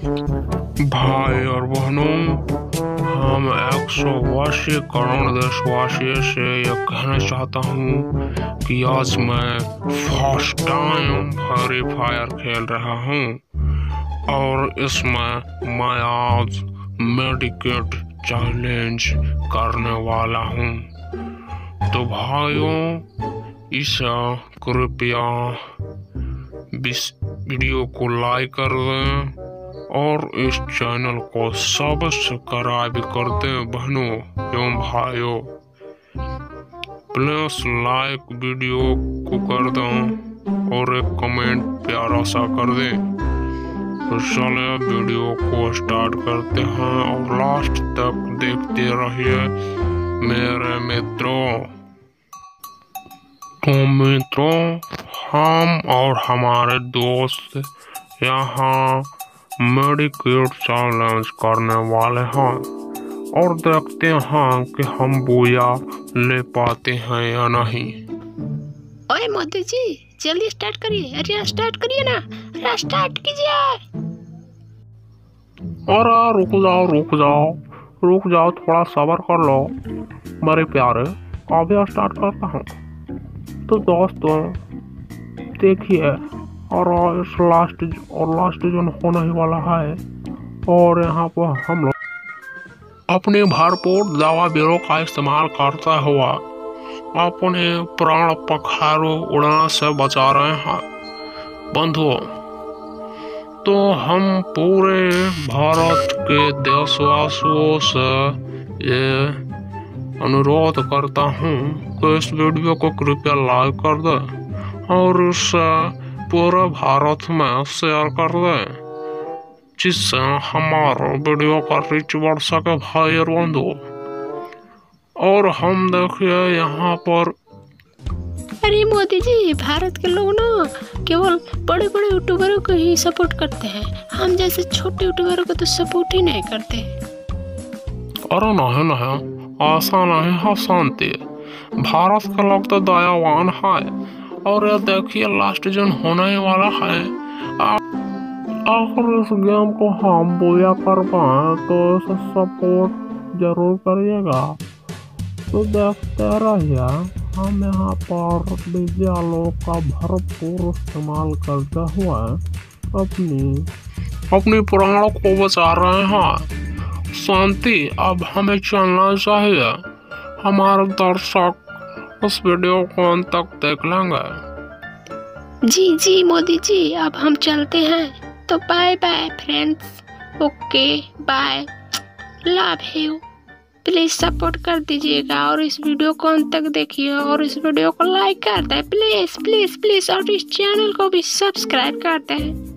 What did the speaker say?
भाई और बहनों, हम 180 करोड़ देशवासियों से यह कहना चाहता हूँ कि आज मैं फर्स्ट टाइम फ्री फायर खेल रहा हूँ और इसमें मैं आज मेडिकेट चैलेंज करने वाला हूँ। तो भाइयों, इस कृपया इस वीडियो को लाइक कर दें और इस चैनल को सब्सक्राइब कर दें। बहनों एवं भाइयों, प्लीज लाइक वीडियो को कर दें और एक कमेंट प्यारा सा कर दें। तो चलिए वीडियो को स्टार्ट करते हैं और लास्ट तक देखते रहिए मेरे मित्रों। तो मित्रों, हम और हमारे दोस्त यहाँ मेडिकेट चैलेंज करने वाले हैं और देखते हैं कि हम बूया ले पाते हैं या नहीं। ओए मोदी जी, जल्दी स्टार्ट करिए। अरे स्टार्ट करिए ना, अरे स्टार्ट कीजिए। अरे रुक जाओ, थोड़ा सब्र कर लो मेरे प्यारे, अभी स्टार्ट करता हूँ। तो दोस्तों देखिए, और इस लास्ट जोन होने ही वाला है और यहाँ पर हम लोग अपने भरपूर दवा बीरों का इस्तेमाल करता हुआ अपने प्राण पखारों उड़ान से बचा रहे हैं। बंधुओं, तो हम पूरे भारत के देशवासियों से ये अनुरोध करता हूँ कि इस वीडियो को कृपया लाइक कर दें और इसे पूरे भारत में शेयर कर दें, जिससे हमारा वीडियो का रीच बढ़ सके भाई और बंधु। और हम देखिए यहाँ पर, अरे मोदी जी, भारत के लोग ना केवल बड़े बड़े यूट्यूबरों को ही सपोर्ट करते हैं, हम जैसे छोटे यूट्यूबरों को तो सपोर्ट ही नहीं करते। अरे नहीं, ऐसा नहीं है शांति। भारत के लोग तो दयावान है और ये देखिए लास्ट जोन होने ही वाला है। अगर इस गेम को हम बूया कर पाए तो इसे सपोर्ट जरूर करिएगा। तो देखते रहिए, हम यहाँ पर विद्यालयों का भरपूर इस्तेमाल करते हुए अपनी प्राणों को बचा रहे हैं। शांति, अब हमें चलना चाहिए। हमारे दर्शक उस वीडियो को अंत तक देख लेंगे। जी मोदी जी, अब हम चलते हैं। तो bye bye friends, okay bye, love you. Please support कर दीजिएगा और इस वीडियो को अंत तक देखिए और इस वीडियो को लाइक कर दें प्लीज प्लीज प्लीज, और इस चैनल को भी सब्सक्राइब कर दें।